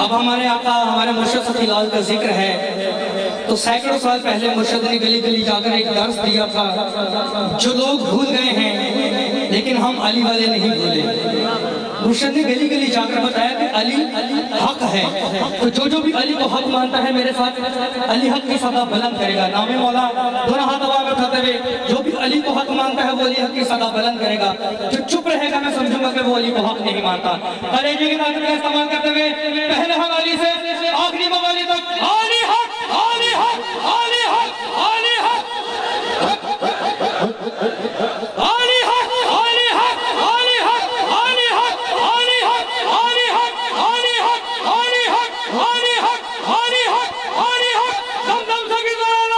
اب ہمارے آقا ہمارے مرشد صفی لال کا ذکر ہے تو سینکڑوں سال پہلے مرشد نے گلی گلی جا کر ایک درس دیا تھا جو لوگ بھول گئے ہیں لیکن ہم علی والے نہیں بھولے. مرشد نے گلی گلی جا کر بتایا کہ علی حق ہے تو جو بھی علی کو حق مانتا ہے میرے ساتھ علی حق کی صدا بلند کرے گا. نام مولا دونوں ہاتھ ہوا میں اٹھاتے ہوئے جو بھی علی کو حق مانتا ہے وہ علی حق کی صدا بلند کرے گا. جو چپ رہے گا میں سمجھوں گا کہ وہ علی کو حق نہیں مانتا. کلیجے کی طاقت کا استعمال کرتے ہوئے پہلے حوالی سے آخری موالی تک علی حق علی حق علی حق علی حق علی حق علی حق علی حق علی حق علی حق علی حق علی حق علی حق علی حق علی حق علی حق دم دم سے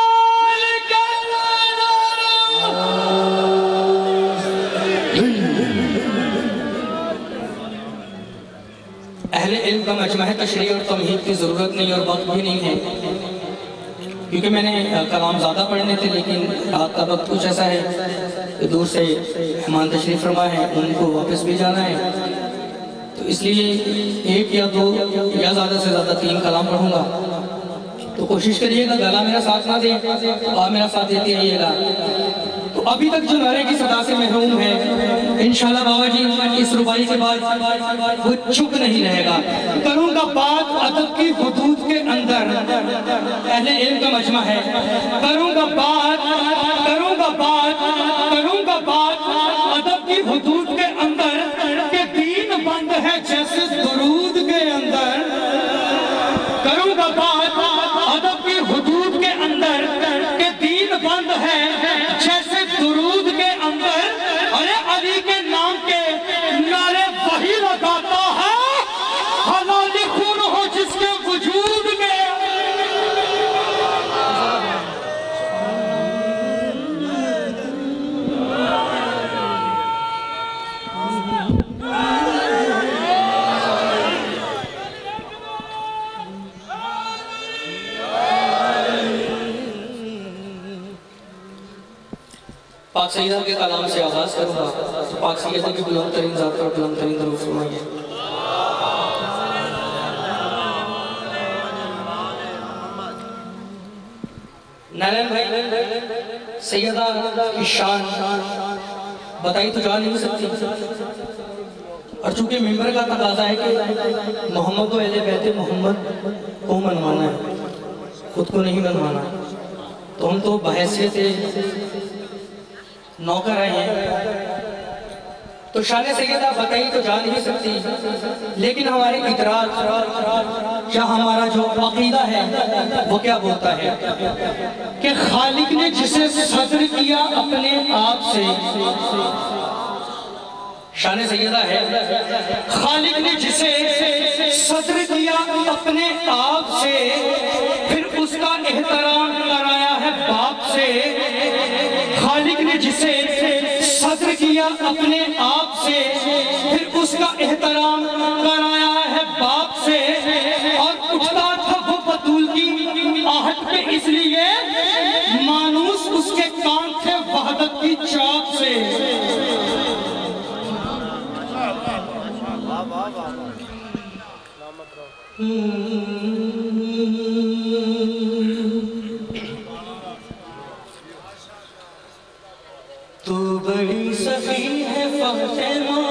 اہل علم کا مجمع ہے. تشریح اور تمہید کی ضرورت نہیں اور وقت بھی نہیں ہے کیونکہ میں نے کلام زیادہ پڑھنے تھے لیکن رات کا وقت کچھ ایسا ہے کہ دور سے مہمان تشریف فرما ہے ان کو واپس بھی جانا ہے تو اس لیے ایک یا دو یا زیادہ سے زیادہ 3 کلام پڑھوں گا. تو کوشش کریے گا گلا میرا ساتھ نہ دے اور میرا ساتھ دیتے رہیے گا. تو ابھی تک جو نعرے کی صدا سے محروم ہے انشاءاللہ بابا جی اس ربائی کے بعد وہ چپ نہیں رہے گا. کروں گا بات ادب کی حدود کے اندر اہل علم کا مجمع ہے. کروں گا بات ادب کی حدود کے اندر کہ دین بند ہے جیسے درود کے اندر. کروں گا بات ادب کی حدود کے اندر کہ دین بند ہے جیسے درود کے اندر. ارے علی کے نام کے نعرے وہی لگاتا ہے حلال خون ہو جس کے وجود میں. پاک سیدہ کے کلام سے آغاز کروں گا. پاک سیدہ کی بلند ترین ذات پر بلند ترین درود فرمائیے. نالین بھائی سیدہ کی شان بتائی تو جا نہیں سکتی اور چونکہ ممبر کا تقاضا ہے کہ محمد و اہل بیت محمد کو منوانا ہے خود کو نہیں منوانا تو ہم تو بحیثیت نوکر رہے ہیں تو شان سیدہ بتائی تو جا نہیں سکتی لیکن ہمارے اطراع یا ہمارا جو عقیدہ ہے وہ کیا بولتا ہے کہ خالق نے جسے صدر کیا اپنے آپ سے. شان سیدہ ہے خالق نے جسے صدر کیا اپنے آپ سے پھر اس کا احترام کرایا ہے باپ سے. خالق نے جسے صدر کیا اپنے آپ سے پھر اس کا احترام کرایا ہے باپ سے. اور اٹھتا تھا وہ بطول کی آہٹ پہ اس لیے مانوس اس کے کان تھے وحدت کی چاپ سے. تو بڑی سخی ہے فاطمہ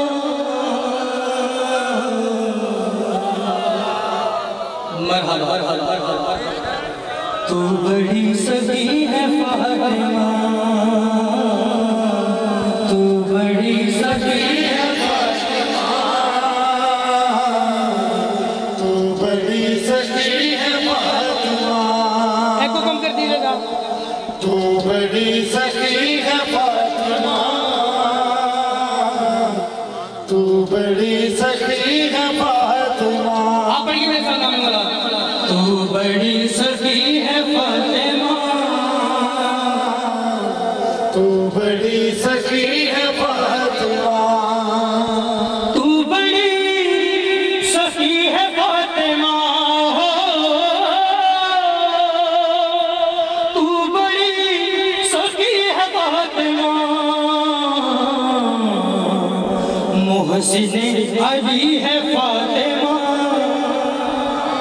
مرحبا. تو بڑی سخی ہے فاطمہ تو بڑی سخی ہے فاطمہ تو بڑی سخی ہے فاطمہ. ایک کو کم کر دیجیے گا. تو بڑی سخی ہے فاطمہ تو بڑی سخی ہے فاطمہ. آپ پڑھیے میرے ساتھ نام والا. تو بڑی سخی ہے فاطمہ تو بڑی سخی ہے فاطمہ تو بڑی سخی ہے فاطمہ تو بڑی سخی ہے فاطمہ. محسن علی ہے فاطمہ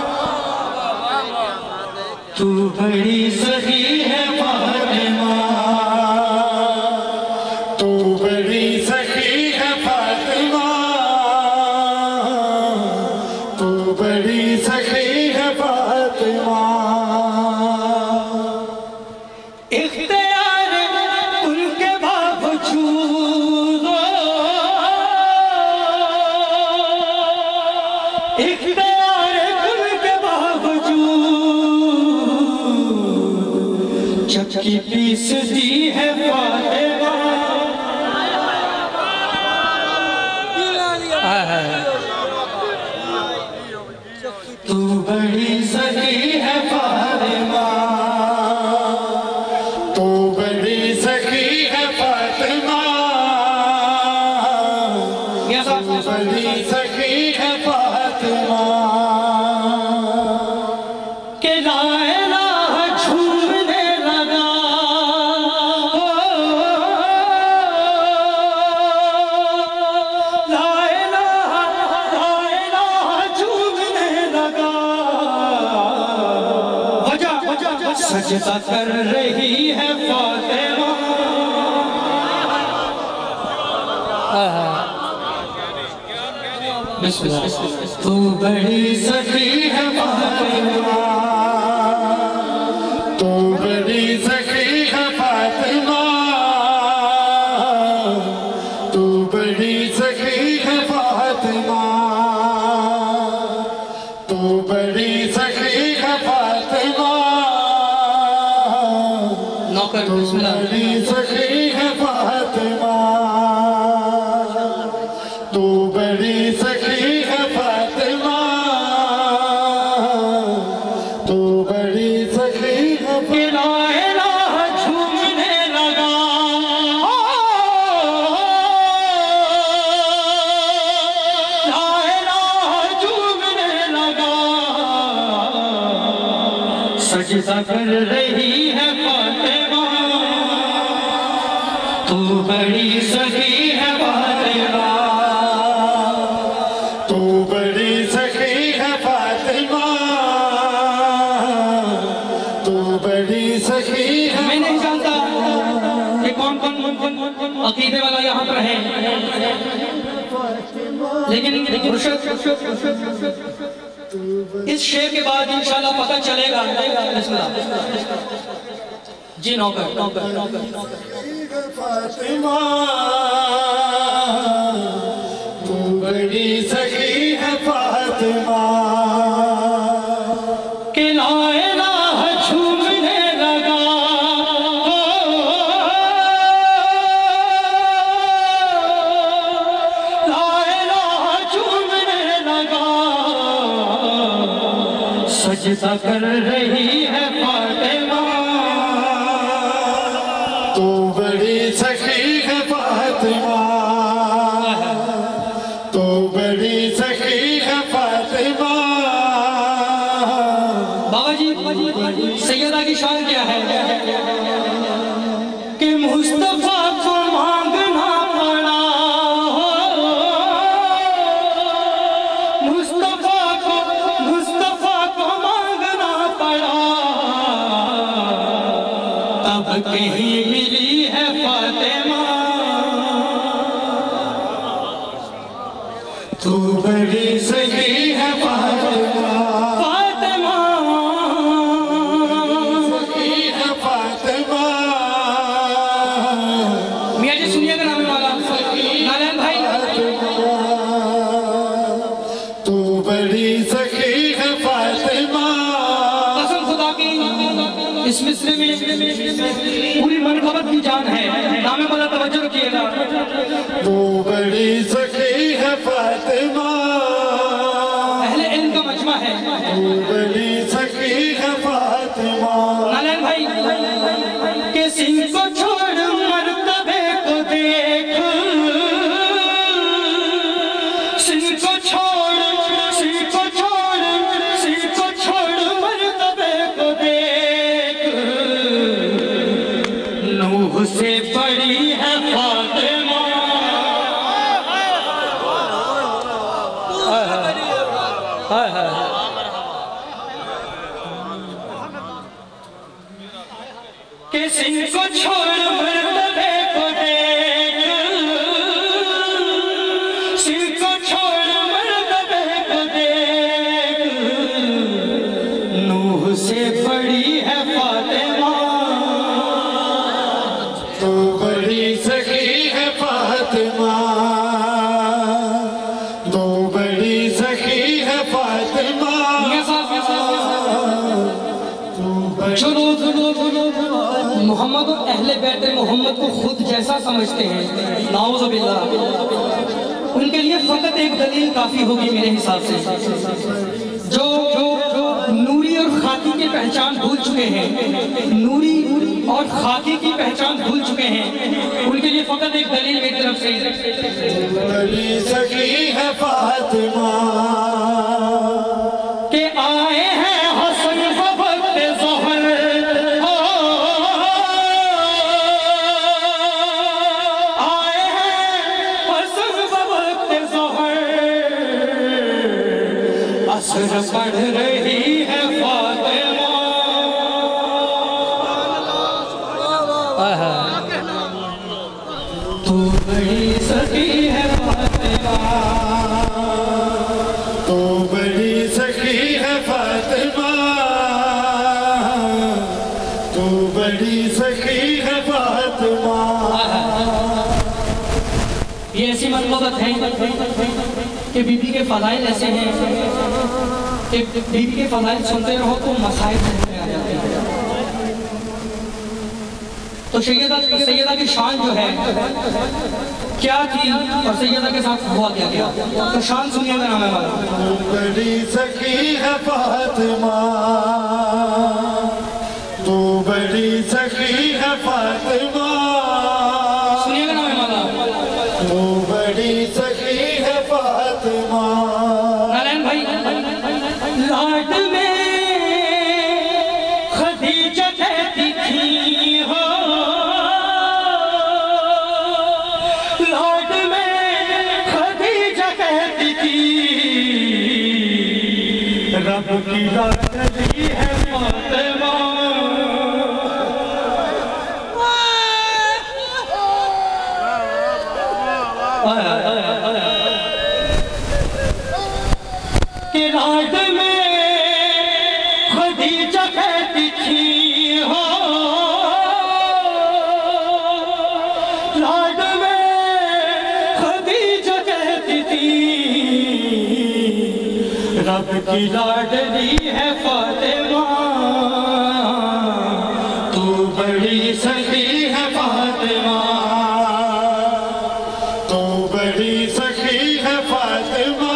تو بڑی سخی ہے فاطمہ، تو بڑی سخی ہے فاطمہ، تو بڑی سخی ہے فاطمہ، اختیار ان کے باوجود، اختیار ان کے باوجود چکی پیستی ہے فاطمہ، تو بڑی سخی ہے فاطمہ، تو بڑی سخی ہے فاطمہ، تو بڑی سخی ہے فاطمہ، کہ لا الہ جھومنے لگا، لا الہ جھومنے لگا، وجہ سجدہ کر رہی ہے فاطمہ، بسم اللہ، تو بڑی سخی ہے فاطمہ، تو بڑی سخی ہے فاطمہ، تو بڑی سخی ہے فاطمہ، تو بڑی سخی ہے فاطمہ، نوکر تو بسم اللہ، بڑی سخی ہے فاطمہ، تو بڑی سخی ہے فاطمہ، تو بڑی سخی ہے کہ لا الہ جھومنے لگا، لا الہ جھومنے لگا، سجدہ کر رہی ہے فاطمہ، تو بڑی سخی ہے فاطمہ، تو بڑی سخی ہے فاطمہ، تو بڑی سخی ہے، میں نہیں جانتا کہ کون عقیدے والا یہاں پر ہے، لیکن اس شعر کے بعد انشاءاللہ پتہ چلے گا، بسم اللہ، جی نوکر، فاطمہ، تو بڑی سخی ہے فاطمہ، کہ لا الہ جھومنے لگا، لا الہ جھومنے لگا، سجدہ کر رہی ہے فاطمہ، تو بڑی سخی ہے فاطمہ، تو بڑی سخی ہے فاطمہ، بابا جی سیدہ کی شان کیا ہے کہ مصطفیٰ کو مانگنا پڑا، مصطفیٰ کو مانگنا پڑا، تب کہیں ملی ہے فاطمہ، تو بڑی سخی ہے فاطمہ، فاطمہ، سخی ہے فاطمہ، میاں جی سنیے گا نام والا نالین بھائی، تو بڑی سخی ہے فاطمہ، قسم خدا کی اس مصرے میں پوری منقبت کی جان ہے، نام والا توجہ رکھیے گا، تو بڑی سخی ہے فاطمہ، اہل علم کا مجمع ہے، تو بڑی سخی ہے فاطمہ، نالین بھائی کہ سن کو چھوڑ مرتبے کو دیکھ، سن کو چھوڑ مرتبے کو دیکھ، نوح سے بڑی ہے فاطمہ، کہ سن کو چھوڑ مرتبے کو دیکھ، سن کو چھوڑ مرتبے کو دیکھ، نوح سے بڑی ہے فاطمہ، تو بڑی سخی ہے فاطمہ، تو بڑی سخی ہے فاطمہ، جو محمد و اہل بیت محمد کو خود جیسا سمجھتے ہیں، نعوذ باللہ، ان کے لیے فقط ایک دلیل کافی ہوگی میرے حساب سے۔ جو نوری اور خاکی کی پہچان بھول چکے ہیں، نوری اور خاکی کی پہچان بھول چکے ہیں، ان کے لیے فقط ایک دلیل میری طرف سے، بڑی سخی ہے فاطمہ، کہ آئے ہیں حسن بوقت ظہر، آئے ہیں حسن بوقت ظہر، عصر پڑھ رہی ہے فاطمہ، تو بڑی سخی ہے فاطمہ، تو بڑی سخی ہے فاطمہ، تو بڑی سخی ہے فاطمہ۔ یہ ایسی منقبت ہے کہ بی بی کے فضائل ایسے ہیں کہ بی بی کے فضائل سنتے رہو تو مسائل میں آ جاتے ہیں۔ تو سیدہ کی شان جو ہے کیا تھی اور سیدہ کے ساتھ ہوا کیا کیا، تو شان سنیے گا نام ہے ہمارا۔ تو بڑی سخی ہے فاطمہ، تو بڑی سخی ہے فاطمہ، سنیے گا نام ہے ہمارا۔ تو بڑی سخی ہے فاطمہ۔ نالین بھائی، لاڈ میں خدیجہ کہتی تھی ہو، لاڈ میں خدیجہ کہتی تھی، رب کی لاڈلی ہے فاطمہ، کہ لاڈ میں خدیجہ کہتی تھی ہو، لاڈ میں خدیجہ کہتی تھی، رب کی لاڈلی ہے فاطمہ، تو بڑی سخی ہے فاطمہ، تو بڑی سخی ہے فاطمہ،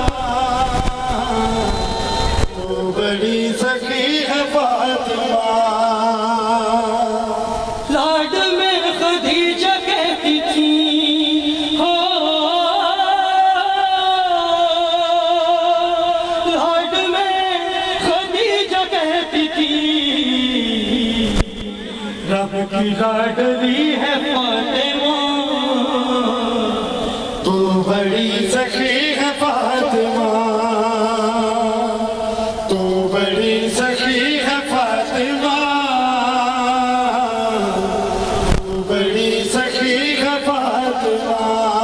تو بڑی سخی ہے فاطمہ۔ لاڈ میں خدیجہ کہتی تھی ہو، لاڈ میں خدیجہ کہتی تھی، رب کی لاڈلی ہے فاطمہ، تو بڑی سخی ہے فاطمہ، تو بڑی سخی ہے فاطمہ، تو بڑی سخی ہے فاطمہ۔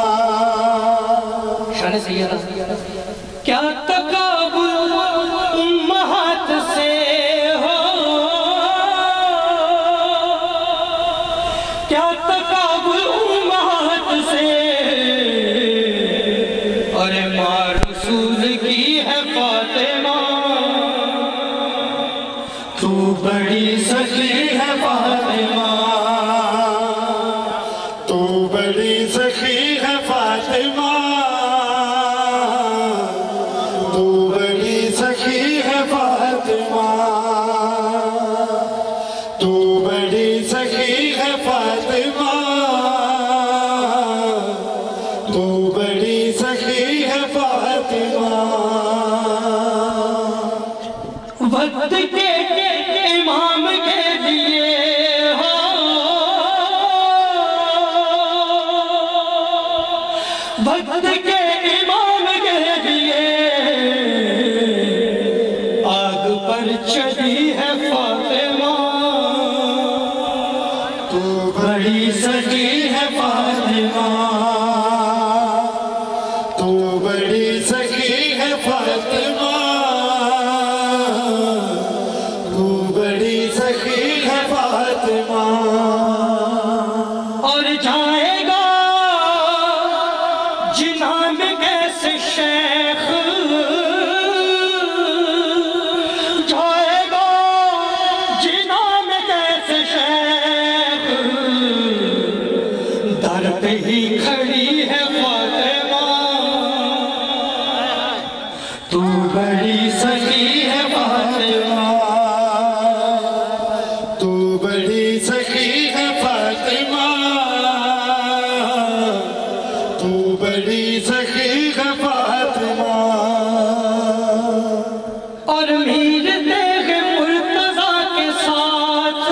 شان سیدہ، کیا تقابل امہات سے ہو، کیا تقابل امہات سے، اور ماں رسول کی ہے فاطمہ، تو بڑی سخی ہے فاطمہ، تو بڑی سخی ہے فاطمہ، تو بڑی سخی ہے فاطمہ، تو بڑی سخی ہے فاطمہ، تو بڑی سخی ہے فاطمہ۔ وقت کے امام کے لیے ہو، وقت کے امام کے لیے آگ پر چڑھی ہے فاطمہ، بڑی سخی ہے فاطمہ، تو بڑی سخی ہے فاطمہ، تو بڑی سخی ہے فاطمہ، اور میر تیغ مرتضیٰ کے ساتھ،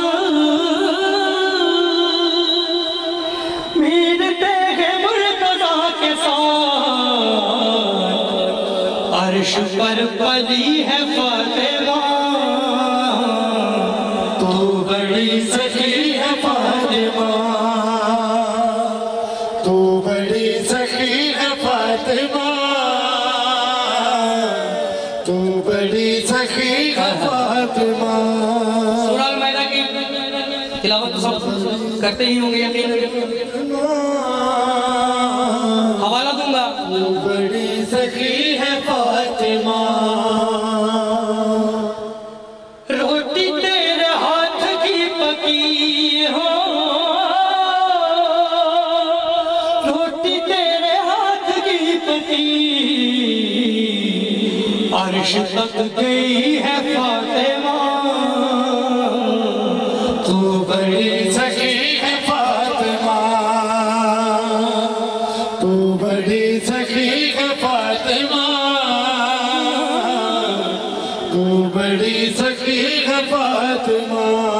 میر تیغ مرتضیٰ کے ساتھ عرش پر پلی ہے فاطمہ، تو بڑی سخی ہے فاطمہ، تو بڑی سخی ہے فاطمہ، تو بڑی سخی ہے فاطمہ۔ سورہ المائدہ کی تلاوت تو سب کرتے ہی ہوں گے یقین، حوالہ دوں گا۔ تو بڑی سخی ہے فاطمہ، روٹی تیرے ہاتھ کی پکی ہو، روٹی تیرے ہاتھ کی پکی، عرش تک گئی ہے فاطمہ، تو بڑی سخی ہے فاطمہ، تو بڑی سخی ہے فاطمہ، تو بڑی سخی ہے فاطمہ،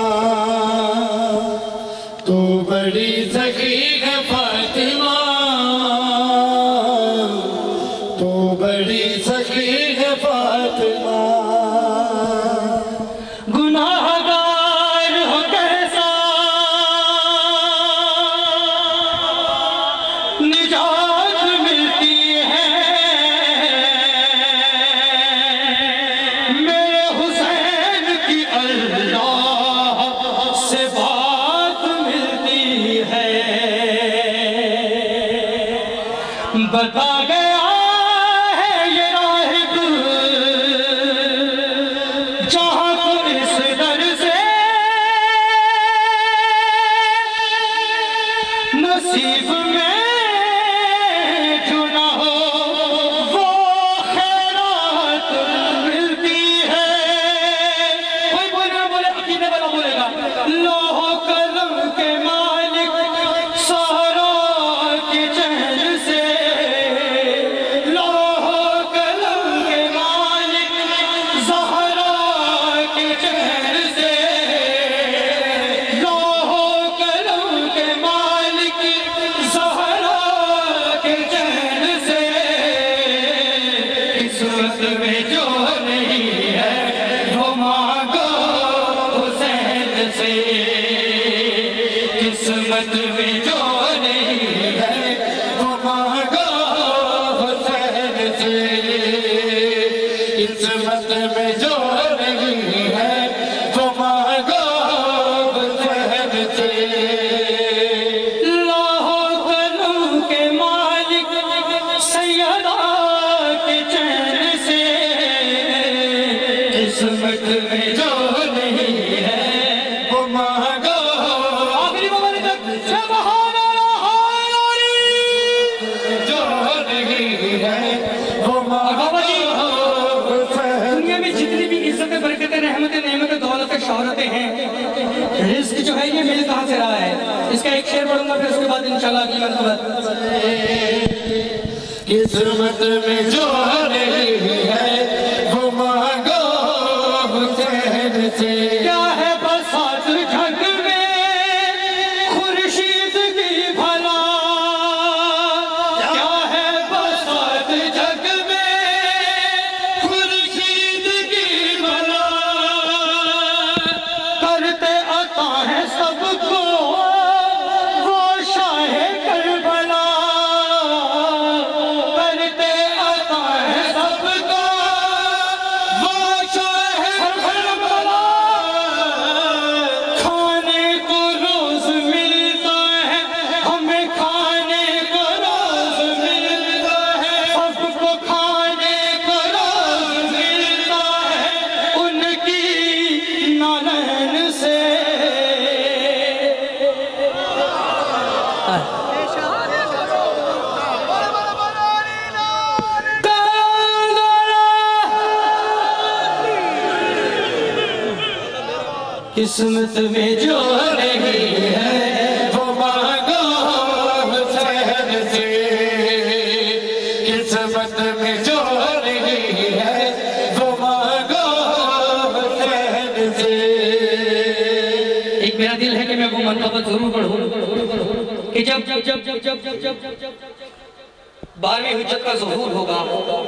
تو بڑی سخی ہے فاطمہ، تو بڑی سخی ہے فاطمہ۔ گناہ گار ہو کیسا نجات ملتی ہے، میرے حسین کی اللہ سے بات ملتی ہے، بتا گیا ہے یہ راہب جہاں کو اس در سے نصیب میں جو نہ ہو وہ خیرات ملتی ہے۔ کوئی بولے عقیدے والا بولے گا، لوح و قلم کے مالک سہرا کے چہر سے، لوح و قلم کے مالک زہرا کے چہر سے، لوح و قلم کے مالک زہرا کے چہر سے، قسمت میں جو نہیں ہے وہ مانگو حسین سے، قسمت میں جو نہیں ہے وہ مانگو حسین سے، قسمت میں جو نہیں ہے وہ مانگو حسین سے۔ لوح و قلم کے مالک سیدہ کے چہر سے، قسمت میں جو نہیں ہے وہ مانگو آخری مبارک سبحان اللہ جو نہیں ہے وہ بابا جی، مانگو حسین۔ دنیا میں جتنی بھی عزتیں برکتیں رحمتیں نعمتیں دولتیں شہرتیں ہیں، رزق جو ہے یہ مل کہاں سے رہا ہے؟ اس کا ایک شعر پڑھوں گا، پھر اس کے بعد انشاءاللہ اگلی مرتبہ قسمت میں جو نہیں ہے وہ مانگو حسین سے۔ کیا ہے بساط جھگ میں خورشید کی بھلا، کیا ہے بساط جھگ میں خورشید کی بھلا، کرتے عطا ہے سب کو وہ شاہ کربلا، کرتے عطا ہے قسمت میں جو نہیں ہے وہ مانگو حسین سے، قسمت میں جو نہیں ہے وہ مانگو حسین سے۔ ایک میرا دل ہے کہ میں وہ منقبت ضرور پڑھوں کہ جب 12ویں حجت کا ظہور ہوگا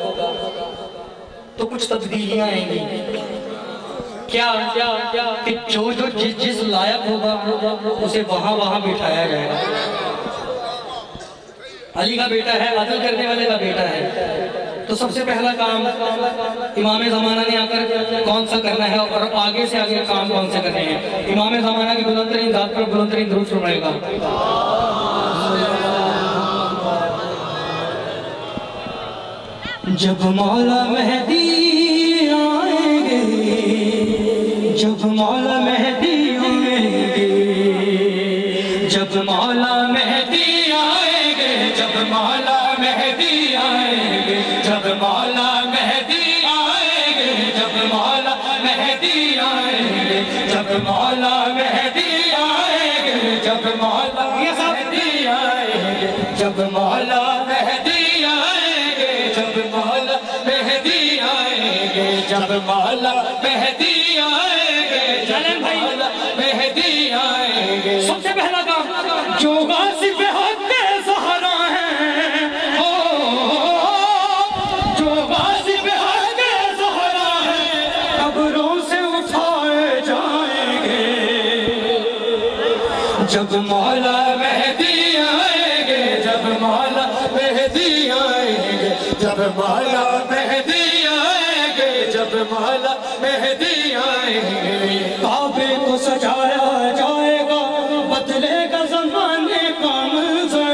تو کچھ تبدیلیاں آئیں گی، کیا کہ جو جس لائق ہوگا اسے وہاں بٹھایا جائے گا۔ علی کا بیٹا ہے، عدل کرنے والے کا بیٹا ہے، تو سب سے پہلا کام امام زمانہ نے آ کر کون سا کرنا ہے اور آگے سے آگے کام کون سے کرنے ہیں؟ امام زمانہ کی بلند ترین ذات پر بلند ترین درود فرمائے گا۔ جب مولا مہدی آئیں گے، جب مولا مہدی آئیں گے، جب مولا مہدی آئیں گے، جب مولا مہدی آئیں گے، جب مولا مہدی آئیں گے، جب مولا مہدی آئیں گے، جب مولا مہدی آئیں گے، جب مولا مہدی آئیں گے، جب مولا مہدی آئیں گے، جب مولا مہدی آئیں گے، جب مولا مہدی آئیں گے، جب مولا مہدی آئیں گے، سب سے پہلا کام جو غازی پہ حق زہرا ہے، جو غازی پہ حق زہرا ہے، قبروں سے اٹھائے جائیں گے، جب مولا مہدی آئیں گے، جب مولا مہدی آئیں گے، جب مولا مہدی آئیں گے، جب مولا مہدی آئیں گے، کعبے کو سجایا جائے گا، بدلے گا زمانے کا منظر،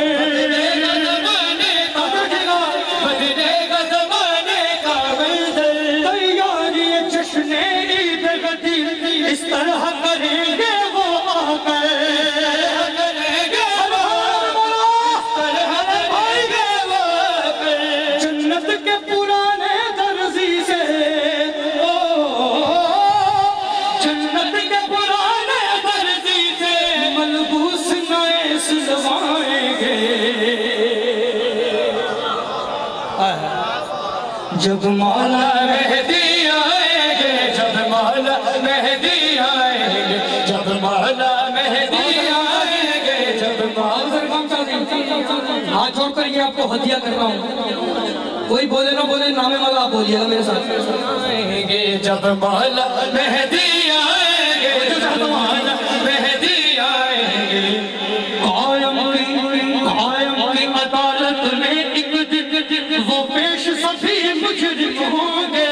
بدلے گا زمانے کا منظر، تیاری جشن عید غدیر اس طرح کریں گے وہ آ کر، جنت کے پرانے درزی سے، جنت کے پرانے درزی سے ملبوس نئے سلوائیں گے، جب مولا مہدی آئیں گے، جب مولا مہدی آئیں گے، جب مولا مہدی آئیں گے، جب مولا ہاتھ جوڑ کر یہ آپ کو ہدیہ کر رہا ہوں، کوئی بولے نہ بولے نام مولا آپ بولیے گا میرے ساتھ، آئیں گے جب مولا مہدی آئیں گے، جب مولا مہدی آئیں گے، قائم کی عدالت میں ایک دن وہ پیش سبھی مجرم ہوں گے،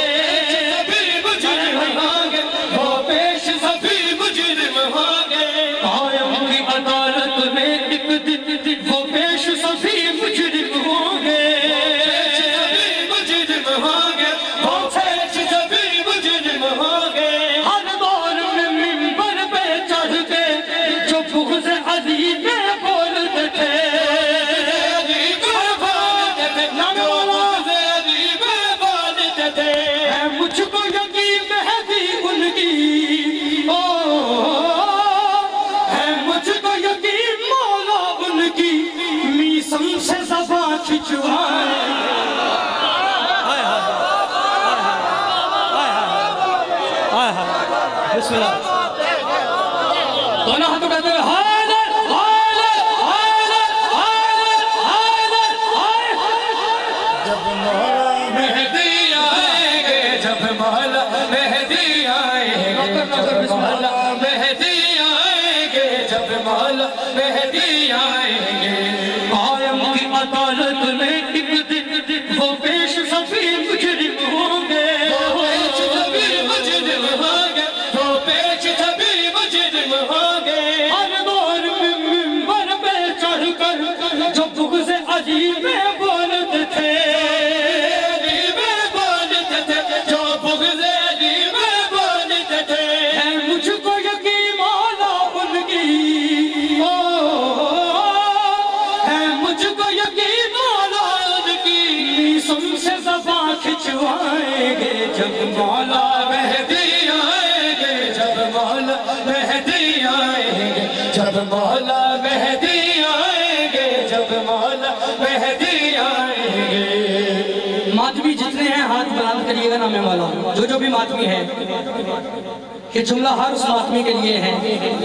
وہ پیش سبھی مجرم ہوں گے، قائم کی عدالت میں ایک دن وہ پیش سبھی مجرم ہوں گے، مجرم ہوں گے، وہ پیش سبھی مجرم ہوں گے، ہر دور میں منبر پہ چڑھ کے جو بغض علی میں بولتے تھے، مجھ کو یقین مہدی ان کی، ہے مجھ کو یقین مولا ان کی، میسم سے زباں کھچوائے، بسم اللہ، دونوں ہاتھ اٹھاتے ہوئے حیدر حیدر حیدر حیدر حیدر، جب مولا مہدی آئیں گے، جب مولا مہدی آئیں گے، جب مولا مہدی آئیں گے، جب مولا مہدی آئیں گے، قائم کی عدالت میں ایک دن وہ پیش سبھی مجرم ہوں گے، وہ پیش سبھی مجرم ہوں گے، وہ پیش سبھی مجرم ہوں گے، ہر دور میں منبر پہ چڑھ کر جو بغض علی میں بولتے تھے، جو بغض علی میں بولتے تھے، ہے مجھ کو یقین مولا ان کی، ہے مجھ کو یقین مولا ان کی، سم سے زباں کھچوائیں گے، جب مولا مہدی آئیں گے، جب مولا مہدی آئیں گے جب مولا مہدی آئیں گے جب مولا مہدی آئیں گے ماتمی جتنے ہیں ہاتھ بلند کریے گا نام والا جو بھی ماتمی ہے یہ جملہ ہر اس ماتمی کے لیے ہے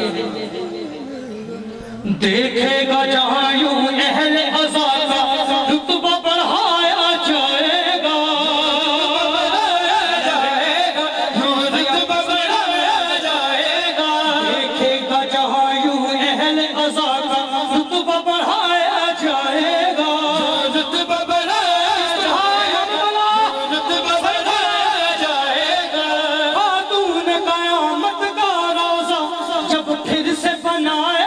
دیکھے گا جہاں یوں اہل عزا کا رتبہ بڑھایا جائے گا رتبہ بڑھایا جائے گا دیکھے گا جہاں یوں اہل عزا کا رتبہ بڑھایا جائے گا رتبہ بڑھایا جائے گا خاتون قیامت کا روزہ جب پھر سے بنایا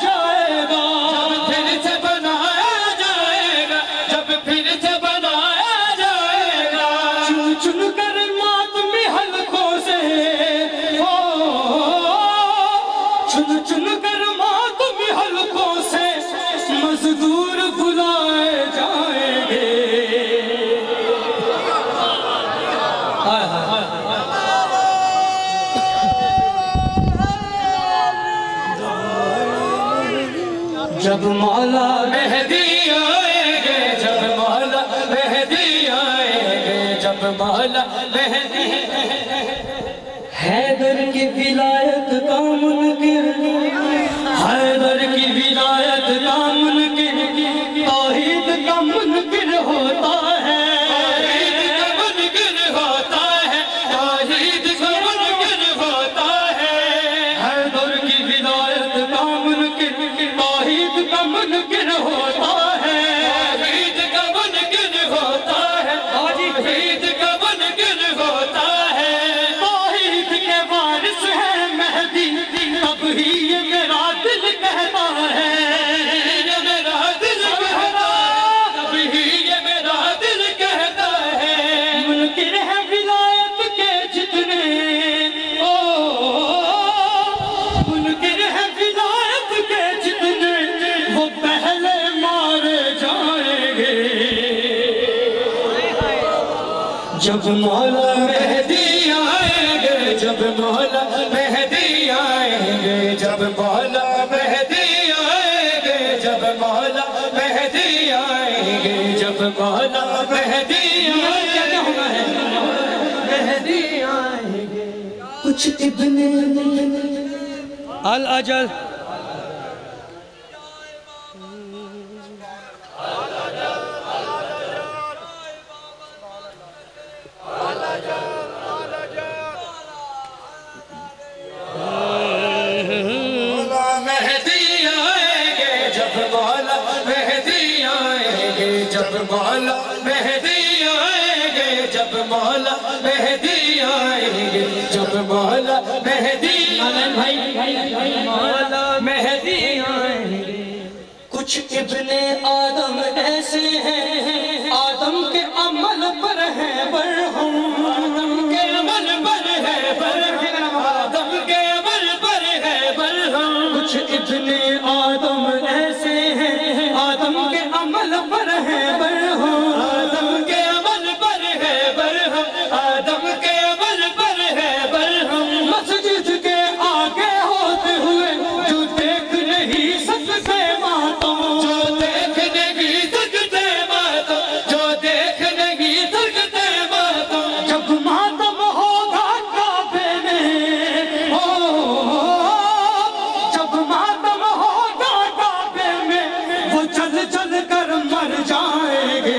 چن کر ماتمی حلقوں سے مزدور بلائے جائیں گے جب مولا مہدی آئیں گے جب مولا مہدی آئیں گے جب مولا مہدی حیدر کی ولایت کا منکر حیدر کی ولایت کا منکر توحید کا منکر ہوتا ہے توحید کا منکر ہوتا ہے حیدر کی ولایت کا منکر توحید کا منکر ہوتا ہے توحید کا منکر ہوتا ہے توحید کا منکر ہوتا ہے اب ہی یہ میرا دل کہتا ہے میرا دل کہتا اب ہی یہ میرا دل کہتا ہے منکر ہے ولایت کے جتنے منکر ہے ولایت کے جتنے وہ پہلے مارے جائیں گے جب مولا مہدی آئیں گے جب مولا مہدی آئیں گے جب مولا مہدی آئیں گے جب مولا مہدی آئیں گے جب مولا مہدی مہدی آئیں گے کچھ ابن الاجل جب مولا مہدی آئیں گے جب مولا مہدی آئیں گے جب مولا مہدی مولا مہدی آئیں گے کچھ ابن آدم ایسے ہیں آدم کے عمل پر ہیں برہم آدم کے عمل پر ہے برہم آدم کے عمل پر ہے برہم کچھ ابن آدم ایسے ہیں آدم کے عمل پر ہیں برہم آدم کے عمل پر ہے برہم آدم کے عمل پر ہے برہم مسجد کے آگے ہوتے ہوئے جو دیکھ نہیں سکتے ماتم جو دیکھ نہیں سکتے ماتم جو دیکھ نہیں سکتے ماتم جب ماتم ہوگا کعبے میں جب ماتم ہوگا کعبے میں وہ چل چل کر مر جائیں گے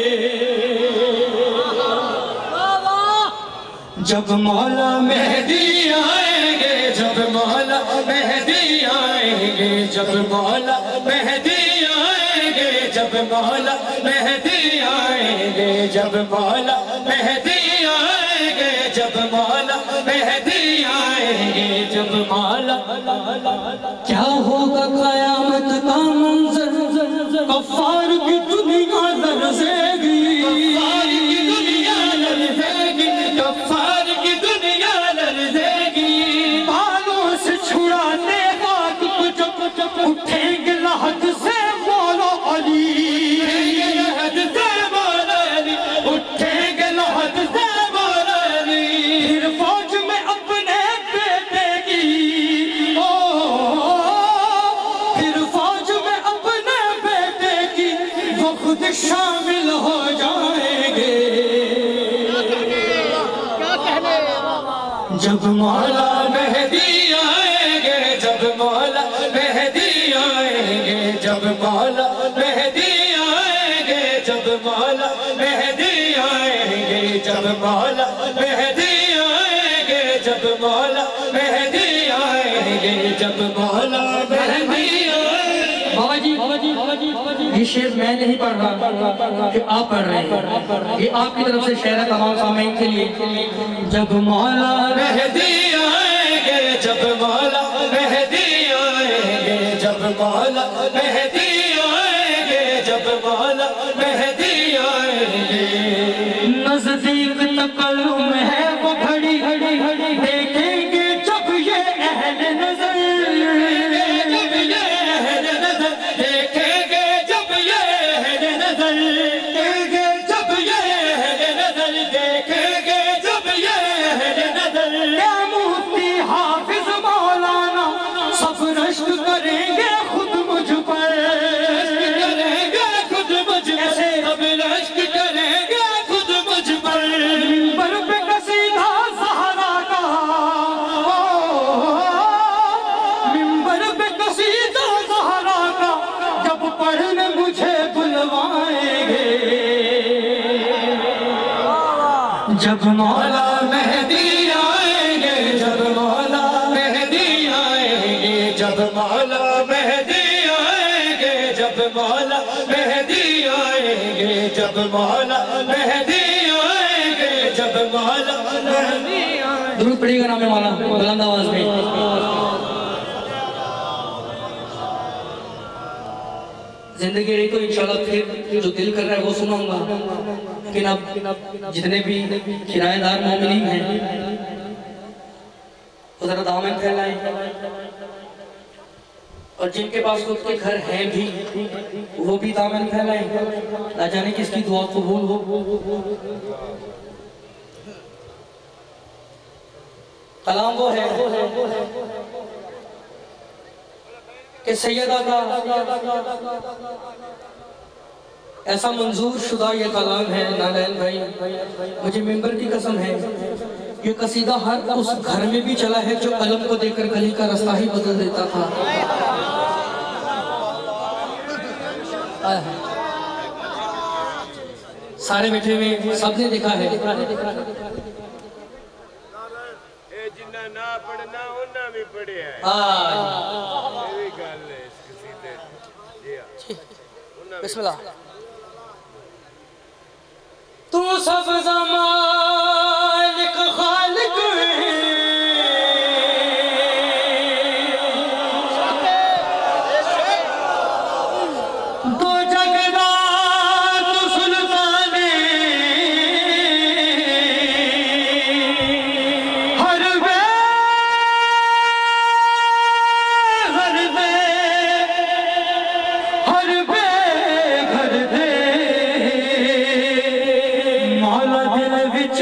جب مولا مہدی آئیں گے جب مولا مہدی آئیں گے جب مولا مہدی آئیں گے جب مولا مہدی آئیں گے جب مولا مہدی آئیں گے جب مولا مہدی آئیں گے جب مولا کیا ہوگا قیامت کا منظر کفار کی دنیا لرزے گی کفار کی دنیا لرزے گی کفار کی دنیا لرزے گی بالوں سے چھڑانے کا جب اٹھیں گے لحد سے مولا علی لحد سے مولا علی اٹھیں گے لحد سے مولا علی پھر فوج میں اپنے بیٹے کی जब मौला मेहदी आएंगे, जब मौला मेहदी आएंगे, जब मौला मेहदी आएंगे, जब मौला मेहदी आएंगे, जब मौला मेहदी आएंगे, जब मौला मेहदी आएंगे, जब मौला मेहदी आएंगे। बाबा जी ये शेर मैं नहीं पढ़ रहा कि आप पढ़ रहे हैं, ये आपकी तरफ से शेर है तमाम सामीन के लिए। जब मौला मेहदी आएंगे, जब मौला मेहदी आएंगे, जब मौला मेहदी आएंगे, जब मौला मेहदी आएंगे। नजदीक तकल्लुम है वो घड़ी देखेंगे जब ये अहले नजर, जब ये अहले नजर देखेंगे, जब ये अहले नजर देखेंगे, जब ये अहले नजर देखेंगे, जब ये अहले नजर। क्या मुफ्ती हाफिज मौलाना सब रश्क करेंगे खुद मुझ पर, करेंगे खुद मुझ पर, सब रश्क करेंगे खुद मुझ पर। मिंबर पे कसीदा ज़हरा का, मिंबर पे कसीदा ज़हरा का जब पढ़ने मुझे बुलवाएंगे, जब मौला मेहदी आएंगे, जब मौला मेहदी आएंगे, जब मौला मेहदी आएंगे, जब मौला मेहदी आएंगे, जब मौला मेहदी आएंगे, जब मौला मेहदी आएंगे। दुरूद पढ़िएगा नाम मौला बुलंद आवाज में। जिंदगी रही तो इंशाल्लाह फिर जो दिल कर रहा है वो सुनाऊंगा, लेकिन अब जितने भी किराएदार मोमिनीन हैं वो जरा दामन फैलाएं, और जिनके पास खुद के घर हैं भी वो भी दामन फैलाएं, ना जाने किसकी दुआ कबूल हो। कलाम वो है कि सैयदा का ऐसा मंजूर शुदा ये कलाम है नालैन भाई, मुझे मिंबर की कसम है ये कसीदा हर उस घर में भी चला है जो कलम को देकर गली का रास्ता ही बदल देता था। सारे बैठे हुए सबने देखा है। जिन्ना ना पढ़ना उन्ना भी पढ़िया है। ये गल है इस कसीदे जी हां। बिस्मिल्लाह। तू सब ज़मालिक खालिक दो जगदा तू सुल्ताने हर वे घर दे हर वे घर दे मौला दिल विच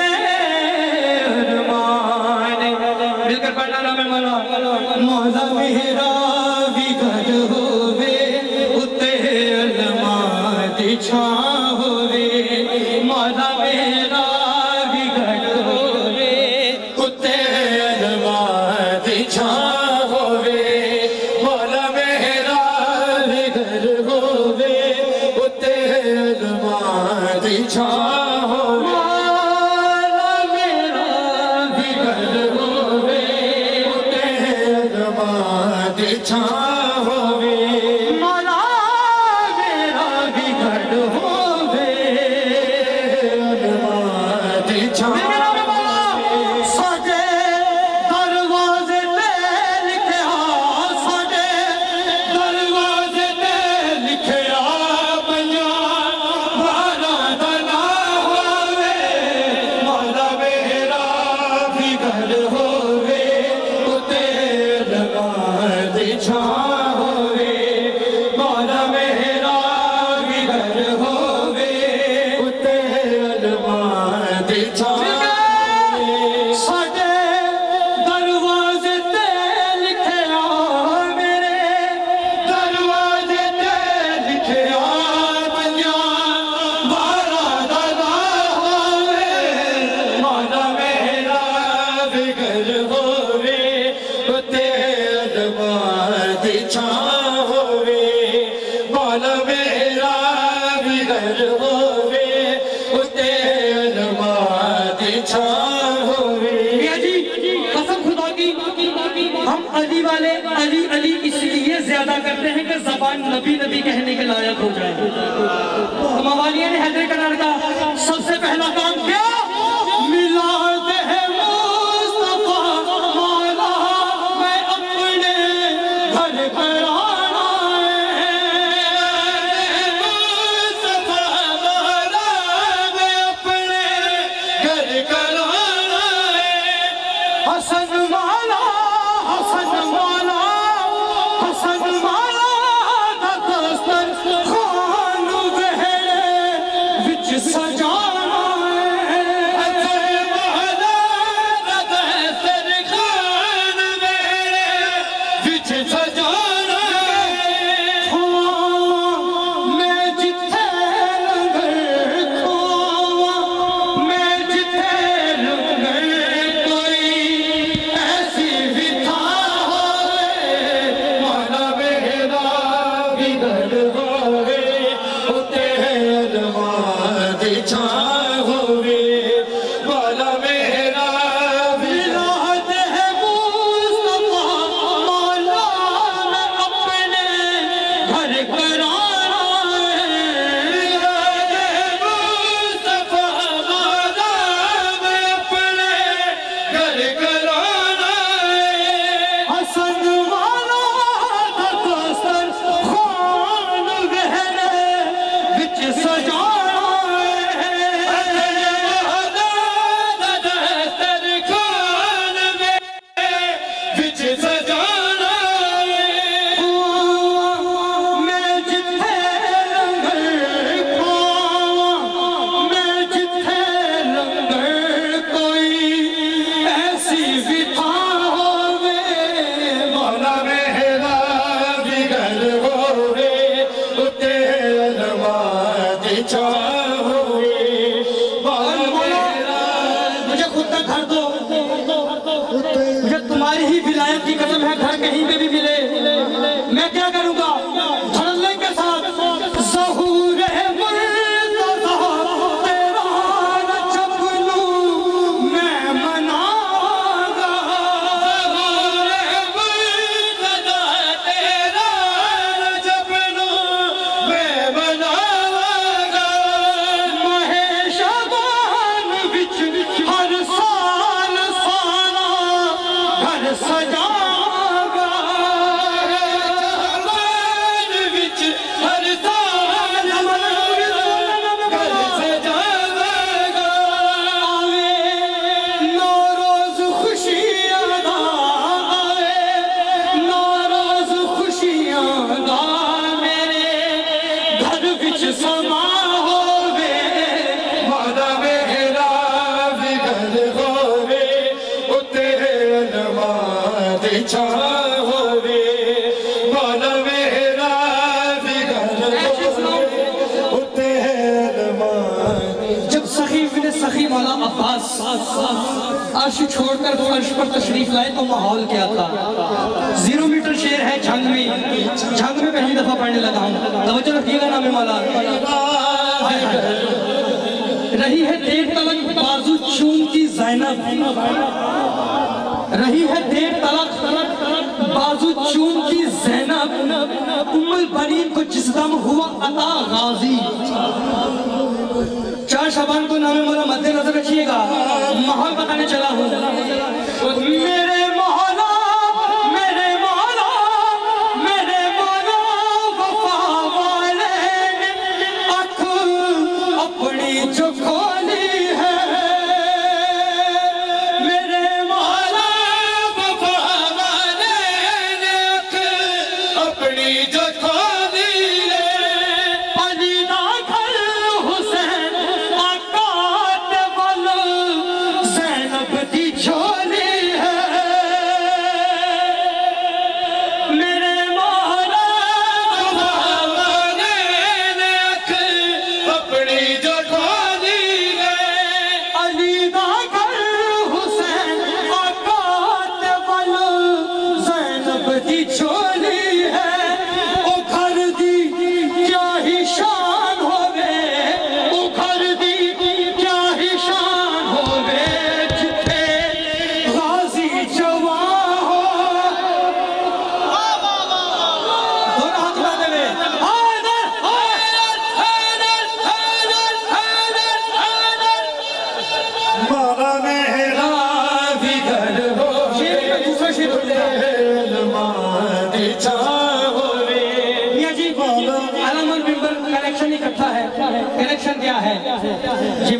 अरमान। मिलकर पढ़ना नाम है मौला मेरा भी घर होवे उत्ते अलमा दी छां होवे, मौला मेरा भी घर होवे उत्ते अलमा दी छां होवे, मौला मेरा भी घर होवे उत्ते अलमा दी छां होवे, मौला मेरा भी घर होवे उत्ते अलमा दी छां होवे, मौला मेरा भी घर होवे अलमा दी छां साडे दरवाजे ते लिखिया, साडे दरवाजे ते लिखिया बन्या बारा दा ना होवे, मौला मेरा भी घर होवे उत्ते अलमा दी छां छां होवे मौला मेरा भी घर होवे उते अरमा दी छां होवे। मियां जी कसम खुदा की हम अली वाले अली अली इसलिए ज्यादा करते हैं कि ज़बान नबी नबी कहने के लायक हो जाए। तो मवालिया ने हैदर करार का सबसे पहला काम क्या? मिलाद है मुस्तफा मौला मैं अपने घर कराना है। मुस्तफा मौला मैं अपने घर कराना है। हसन मौला हसन मौला हसन मौला दा दस्तर खान बहरे विच सजाना है। हसन मौला दा दस्तर खान बहरे विच सजाना है। मैं जिथे लंगर खोवा मैं जिथे लंगर कोई ऐसी भी था मौला मेरा भी घर होवे उते अरमा दी छां होवे मौला मेरा भी मिलाद है मुस्तफा मौला मैं अपने घर कराना है। मुस्तफा मौला मैं अपने घर कराना है। हसन मौला दा दस्तर खान बहरे विच सजाना है। विच सजाना है। मैं जिथे लंगर खावा मैं जिथे लंगर कोई ऐसी भी था होवे मौला मेरा भी घर होवे उते अरमा दी छां होवे मौला मेरा। मुझे खुद का घर दो मुझे तुम्हारी ही विलायत की कसम है घर कहीं पे भी मिले मैं क्या करूंगा धड़ल्ले के साथ ज़हूर है मुर्तज़ा तेरा न जब लूं मैं मनाऊंगा। ज़हूर है मुर्तज़ा तेरा न जब लूं मैं मनावांगा। महे शबान विच हर साल साना घर सजाऊंगा। शबान विच हर साल घर सजावांगा। आवे नौरोज़ खुशियां दा आवे नौरोज़ खुशियां दा मेरे घर विच समा होवे मौला मेरा भी घर होवे उते अरमा दी छां होवे मौला मेरा भी घर होवे उते अरमा दी। जब सखी बिन सखी मौला अब्बास अर्श छोड़कर फर्श पर तशरीफ लाए तो माहौल क्या था। 0 मीटर शेर है झंग में पहली दफा पढ़ने लगा हूँ तवज्जो रखिएगा नाम मौला। रही है देर तलक बाजू चूमती ज़ैनब रही है देर तलक बाजू चूमती ज़ैनब उम्मुल बनीन को जिस दम हुआ अता गाजी। 4 शबान को नाम मौला मद्देनजर रखिएगा माहौल बताने चला हूँ। मेरे मौला मेरे मौला मेरे मौला वफा वाले ने अख अपनी जो खोली है। मेरे मौला वफा वाले ने अख अपनी जो खोली है। अली दा घर हुसैन आका ते वल ज़ैनब दी झोली जी अलम और मिंबर कनेक्शन इकट्ठा है, कनेक्शन क्या है जी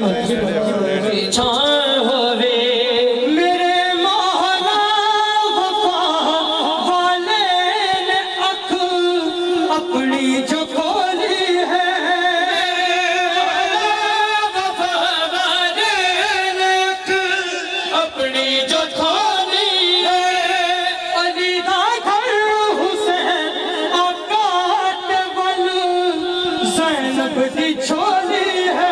मेरे मौला वफा वाले ने अख अपनी जो खोली है, वफा वाले ने अख अपनी जो खोली है, अली दा घर हुसैन आका टेबल ज़ैनब दी छोली है,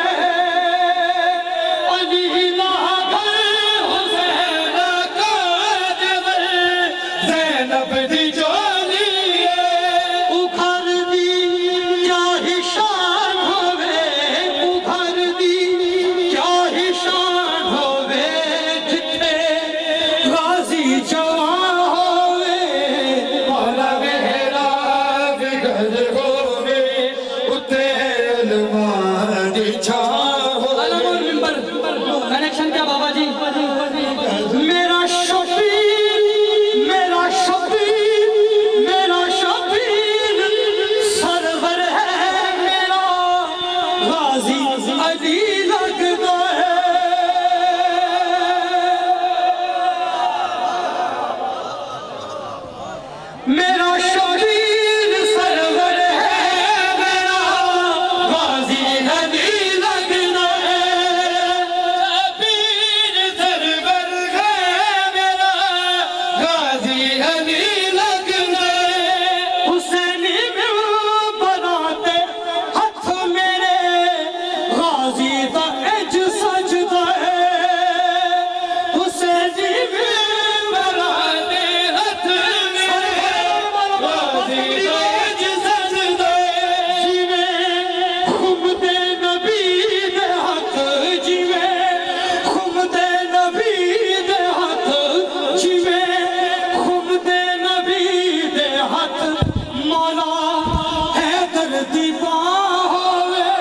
अली दा घर हुसैन आका टेबल ज़ैनब दी झोली है, उखर दी क्या ही शान होवे, उखर दी क्या ही शान होवे, जिथे गाजी जवान होवे, मौला मेरा बिगड़ होवे, उते अलमां दी छां होवे। अलम और मिंबर कनेक्शन क्या बाबा जी मेरा शबीर मेरा शबीर मेरा शबीर सरवर है मेरा गाजी अली लगता है, मेरा शबीर सरवर है मेरा गाजी अली लगता है, पीर सरवर है मेरा, गाजी अली लगना है। हुसैनी में बनाते हथ मेरे गाजी दा एज सजदा है, हुसैनी में बनाते हथ मेरे गाजी दा एज सजदा है, जिवें खुमदे नबी दे हथ, जिवें खुमदे नबी दे हथ, जिवें खुमदे नबी दे हथ, मौला हैदर दी बाह होवे,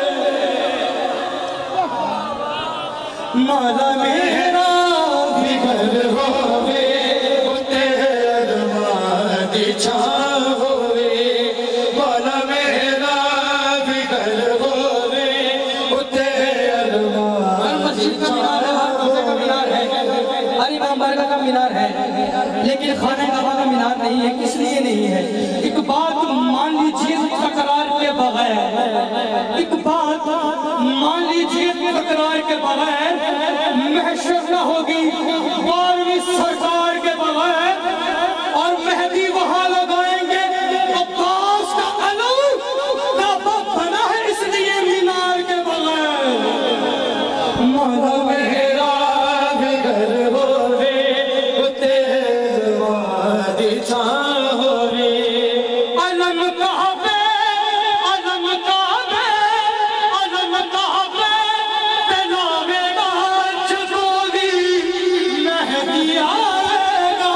मौला मेरा बिगड़ होवे, उते अलमां दी छां होवे, मौला मेरा बिगड़ होवे, उते अलमां मस्जिद का मीनार है, हर रोज़े का मीनार है, हर इमाम बारगाह का मीनार है, लेकिन खाने काबा का मीनार नहीं है। किस लिए नहीं है? एक बात मान लीजिए तकरार के बगैर, एक बात मान लीजिए तकरार के बगैर महशर न होगी, बारहवीं सरकार के बगैर, और मेहदी वहां लगाएंगे, अब्बास का अलम काबा बना है इसलिए मीनार के बगैर, मौला मेरा बिगड़ होवे, उते अलमां दी छां होवे। अलम काबे, अलम काबे, अलम काबे, बनावेगा जदों भी मेहदी आएगा,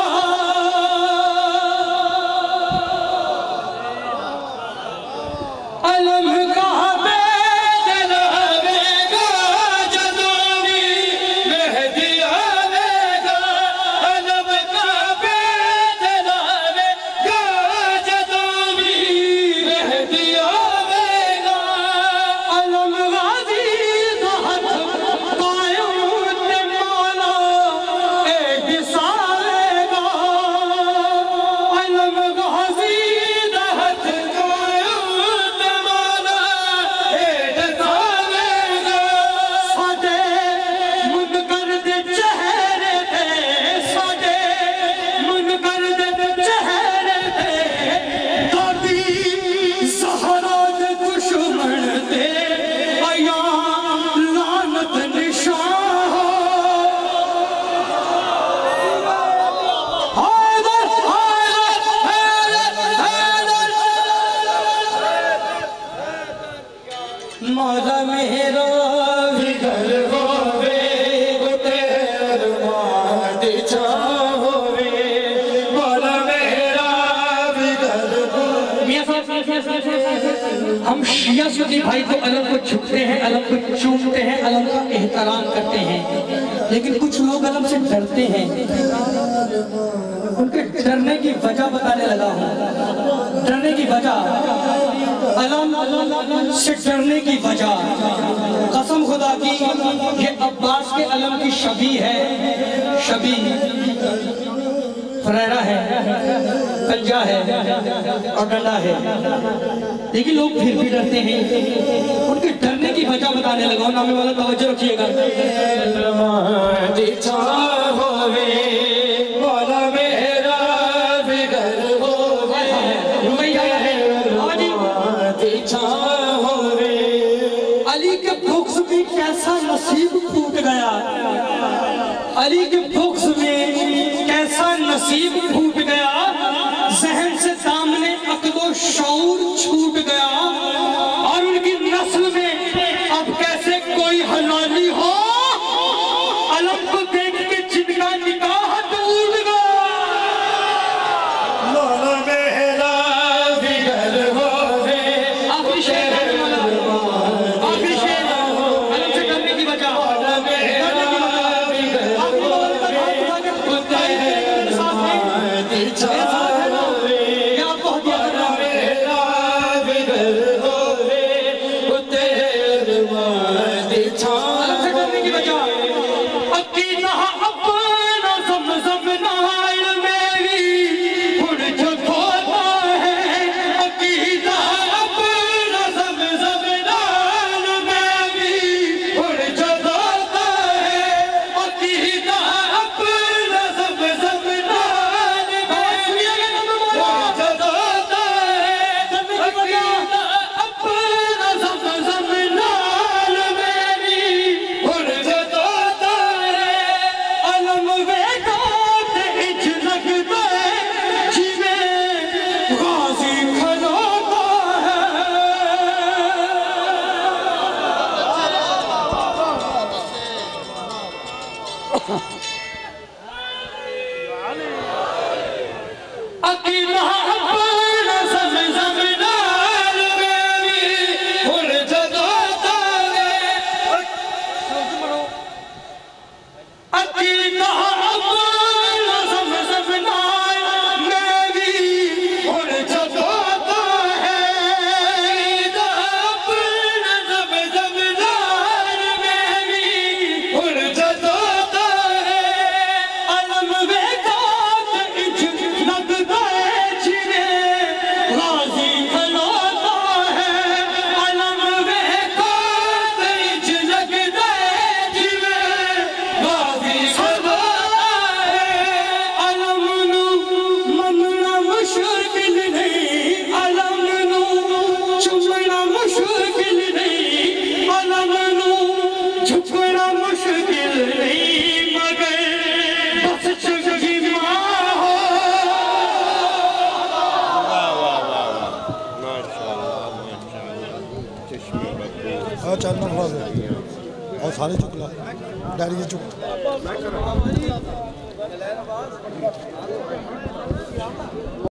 अलम काबे जलावेगा जदों भी मेहदी आवेगा, अलम काबे जलावेगा जदों भी मेहदी आवेगा। अलम गाजी दा हथ कायम ते मौला एक सालेगा, अलम गाजी दा हथ कायम ते मौला एक सालेगा, साडे मुनकर दे चेहरे ते, साडे मुनकर दे चेहरे ते, दादी ज़हरा दे दुश्मन ते आया लानत निशान हो। हैदर हैदर हैदर हैदर मौला मेरा बिगड़ होवे, उते अलमां दी छां होवे, मौला मेरा बिगड़ होवे। मियां साहब हम शिया सुन्नी भाई तो अलम को झुकते हैं, अलम को चूमते हैं, अलम का एहतराम करते हैं, लेकिन कुछ लोग अलम से डरते हैं। उनके डरने की वजह बताने लगा हूँ। سے ڈرنے کی وجہ قسم خدا کی یہ عباس کے علم کی شبیہ ہے، شبیہ فریرہ ہے، کنجا ہے اور ڈنڈا ہے، لیکن لوگ پھر بھی ڈرتے ہیں۔ ان کے ڈرنے کی وجہ بتانے لگا ہوں، نامی والا توجہ رکھیے گا۔ علی کے بغض میں کیسا نصیب پھوٹ گیا، علی کے بغض میں کیسا نصیب پھوٹ گیا، ذہن سے دامنے عقل و شعور چھوٹ گیا، اور ان کی نسل میں اب کیسے کوئی حلالی ہو، علم کو دیکھ کے جن کا نکاح ٹوٹ گیا۔ مولا میرا بگر ہوئے، آخری شعر ہے مولا، آخری شعر علم سے ڈرنے کی وجہ، چلنا اور سارے چکلا ڈیری چک